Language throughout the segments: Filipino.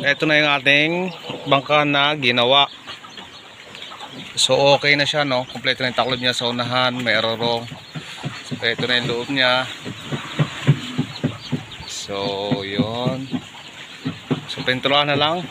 Ito na yung ating bangka na ginawa. So okay na siya, no? Kompleto na yung taklob niya sa unahan, may arorong. So ito na yung loob niya. So yun. So pinturahan na lang.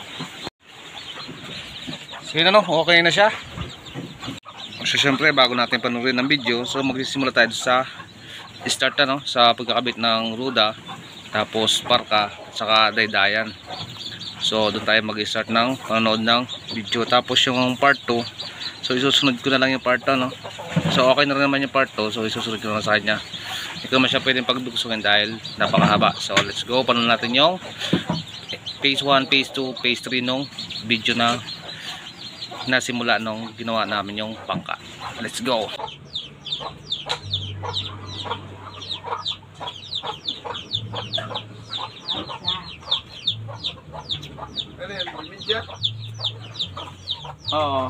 So yun, ano, okay na siya. So syempre bago natin panurin ang video, so magsisimula tayo sa start na, no? Sa pagkakabit ng ruda, tapos parka, saka daydayan. So doon tayo mag-start ng panonood ng video. Tapos yung part 2, so isusunod ko na lang yung part 2, no? So okay na rin naman yung part 2, so isusunod ko na lang sa kanya. Hindi ko man siya pwedeng pagdugsungan dahil napakahaba. So let's go, panonood natin yung phase 1, phase 2, phase 3 nung video na nasimula nung ginawa namin yung bangka. Let's go. Oo.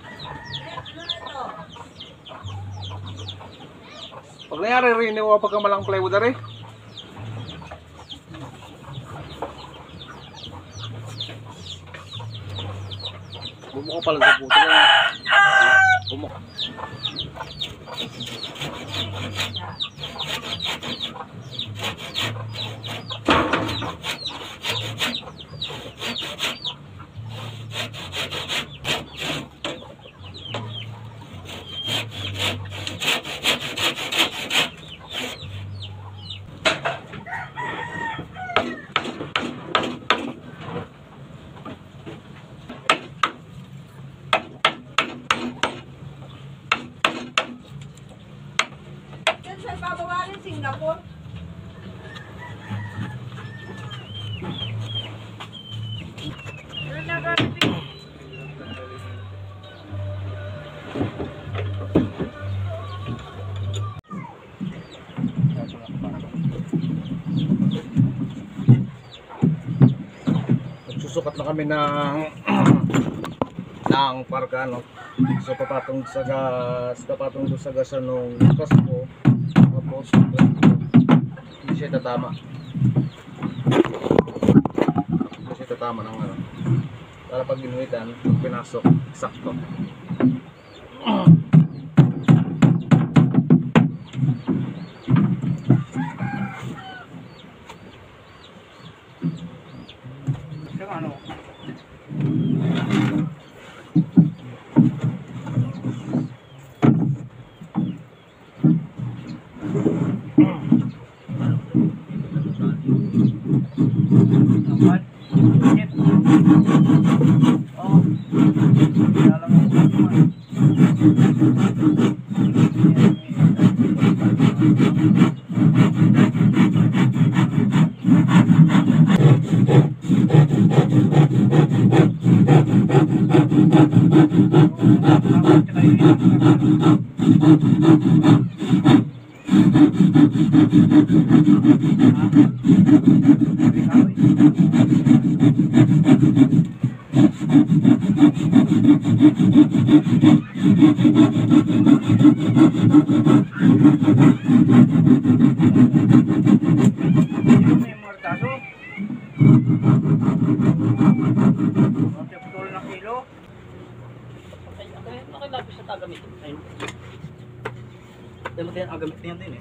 Pag nangyari rin, hindi mo pagkamalang plywood na rin. Bumuko pala sa puto lang. Bumuko. Pabawarin Singapore. Nagsusukat na kami ng parka, no? So papatong sa gas, papatong sa gas nung kasko. Tapos hindi siya tatama. Hindi siya tatama ng ano. Para pag ginuhitan, pinasok, sakto. Yung ano? Nakilapis sa tagamit. Ayun. Demo tayo agamit niyan din eh.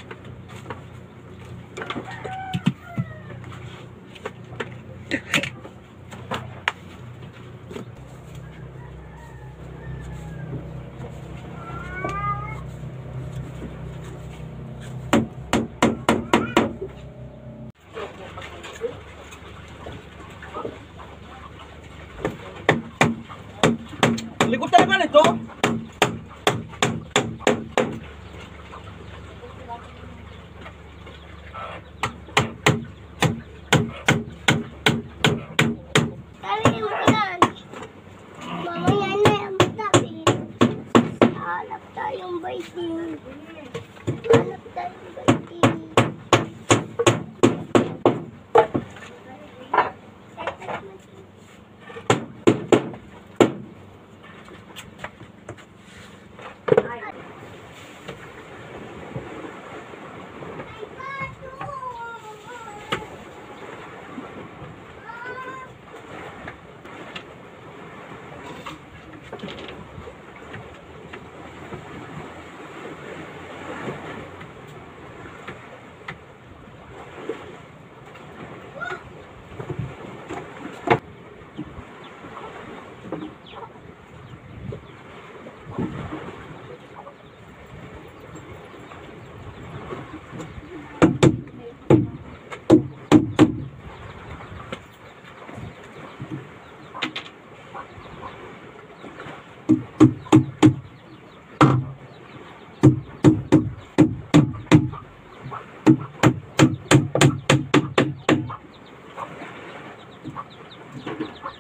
Likod talaga nito.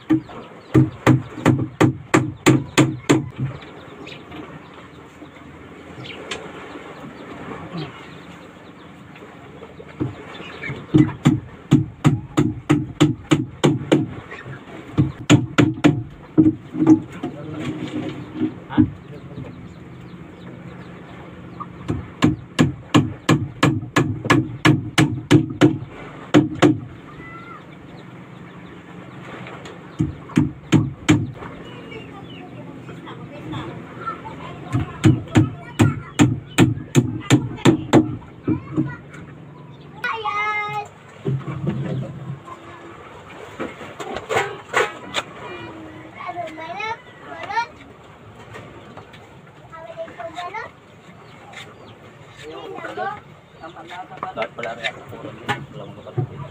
Dapat pala rin ako puro nito. Walang lupa na dito.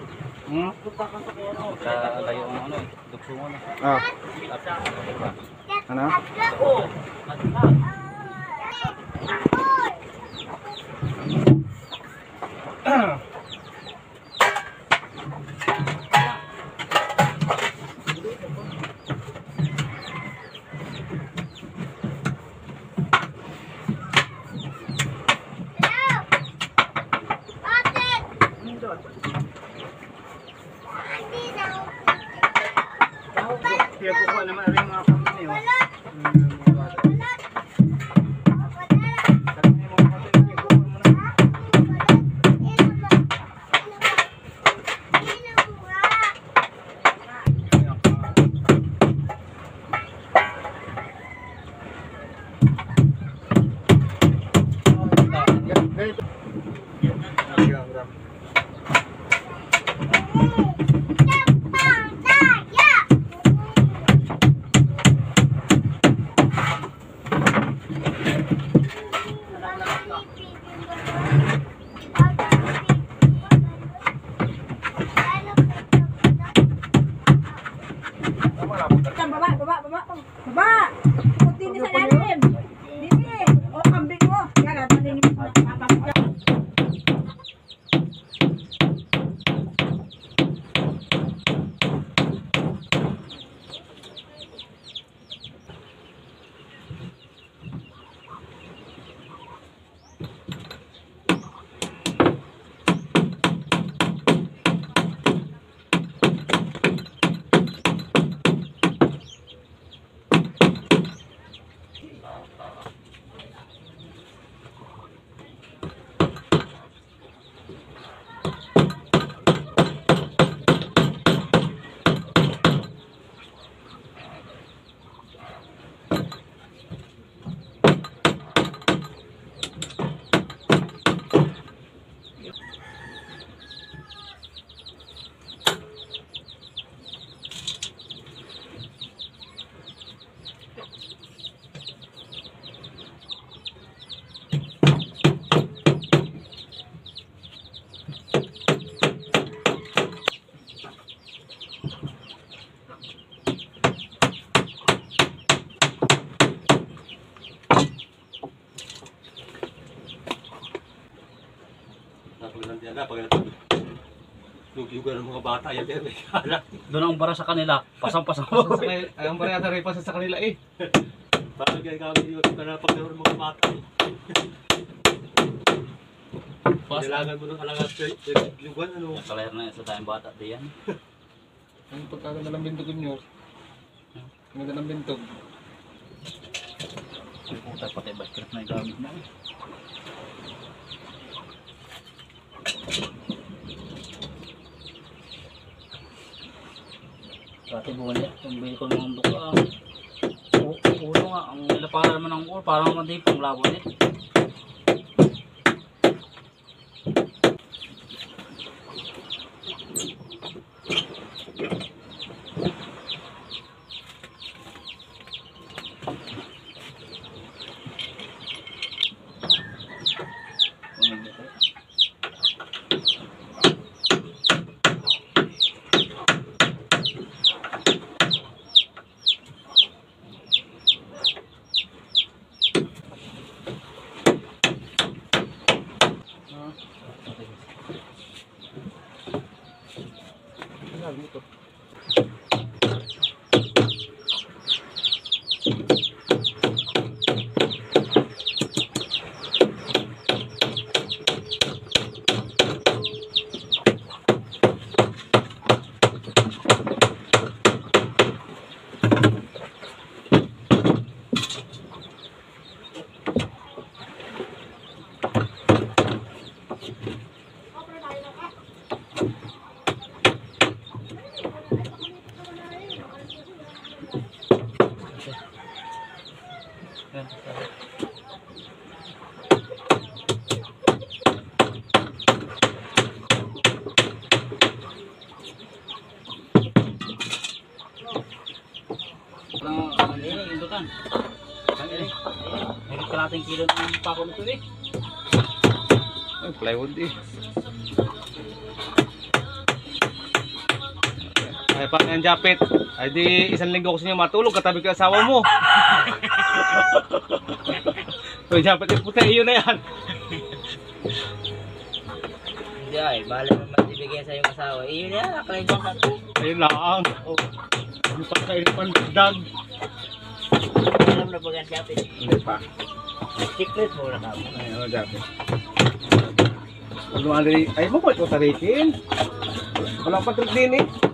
Kalayo ang ano eh. Dugsungan na. Ah, ano? Oo. Kaya kukuha naman rin mga company. Baba! Puti ni sa lalim! Dini! O, kambing mo! Yan, at malinis mo. Papapagyan. Lugyugan ng mga bata yan din. Doon ang bara sa kanila. Pasang-pasang. Ang barata rin pa sa kanila eh. Bakit kaya kami yun na pagkaroon ng mga bata? Kailangan mo ng alagat sa lugyugan ano? Kalayar na sa tayong bata. Diyan. Ang pagkaganda ng bintog nyo. Ang ganda ng bintog. Puta pati basket na yung gamit na. Dati bulit, kung bili ko ng buka. Ulo nga, ang nilaparan mo ng ulo, parang mandi pang labo din. pulutan. Higit kalating kilo ng pako nito eh. Ay, plywood eh. Ay, paano yan, Japet? Ay, di isang linggo ko sa inyo matulog, katabi ko yung asawa mo. So, Japet, yung puti, iyo na yan. Hindi ay, bahala naman ibigay sa iyong asawa. Iyon yan, akalay mo ka to. Ayun lang. Oh. Ano pa kayo ng dag? Alam na pag ang Japet. Hindi pa. Secret mo na ka. Ay, ano, Japet? Ano, ay, mo po ito tarikin. Walang patrol din eh.